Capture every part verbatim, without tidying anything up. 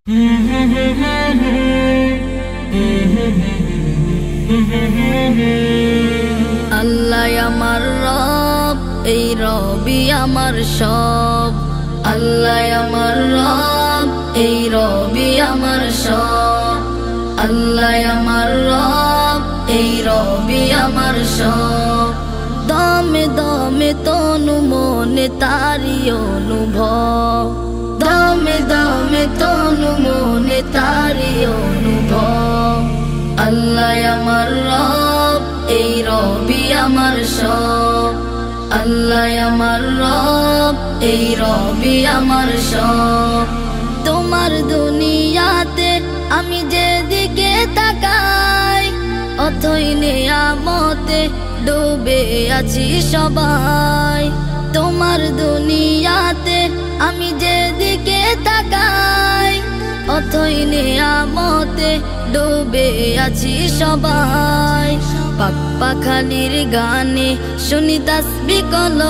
আল্লাহ আমার রব, এই রবি আমার সব। আল্লাহ আমার রব, এই রবি আমার সব। আল্লাহ আমার রব, এই রবি আমার সব। দমে দমে তনু মনে তারি অনুভব, দমে দমে তনু মনে তারি অনুভব। আল্লাহ আমার রব, এই রবি আমার সব। আল্লাহ আমার রব, এই রবি আমার সব। তোমার দুনিয়াতে আমি যেদিকে তাকাই, অথই নেয়ামতে ডুবে আছি সবাই। তোমার দুনিয়াতে আমি যেদিকে তাকাই, অথই নেয়ামতে ডুবে আছি সবাই। পাক পাখালির গানে শুনি তাসবিহ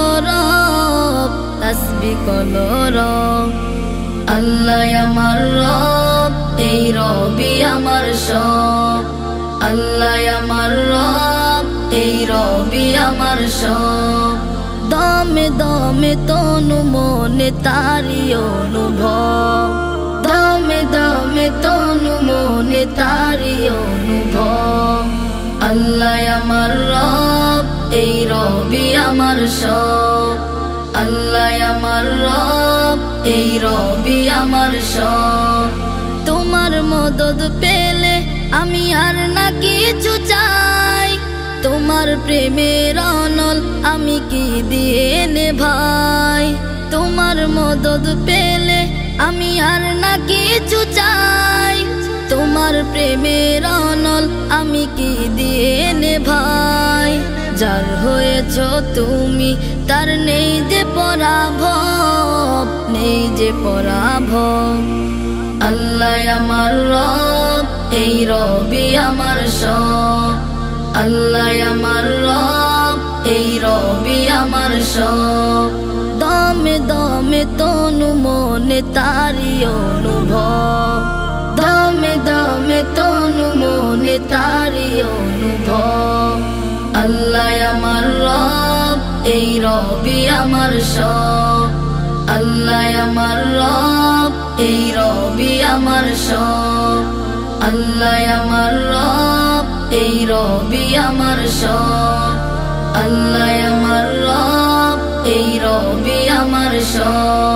কলরব, তাসবিহ কলরব। আল্লাহ আমার রব, এই রবি আমার সব। আল্লাহ আমার রব, এই রবি আমার সব। দমে দমে তনু মনে তারি অনুভব, দমে দমে তনু মনে তারি অনুভব। আল্লাহ আমার রব, এই রবি আমার সব। আল্লাহ আমার রব, এই রবি আমার সব। তোমার মদদ পেলে আমি আর না কিছু চাই, তোমার প্রেমের অনল আমি কি দিয়ে নে ভাই। তোমার মদদ পেলে আমি আর না কিছু চাই, তোমার প্রেমের অনল আমি কি দিয়ে নে ভাই। যার হয়েছ তুমি তার নেই যে পরাভব, নেই যে পরাভব। আল্লাহ আমার রব, এই রবি আমার সব। আল্লাহ আমার রব, এই রবি আমার সব। দমে দমে তনু মনে তারি অনুভব, দমে দমে তনু মনে তারি অনুভব। আল্লাহ আমার রব, এই রবি আমার সব। আল্লাহ আমার রব, এই রবি আমার সব। আল্লাহ আমার রব, এই রবি আমার সব। আল্লাহ আমার রব, এই রবি আমার সব।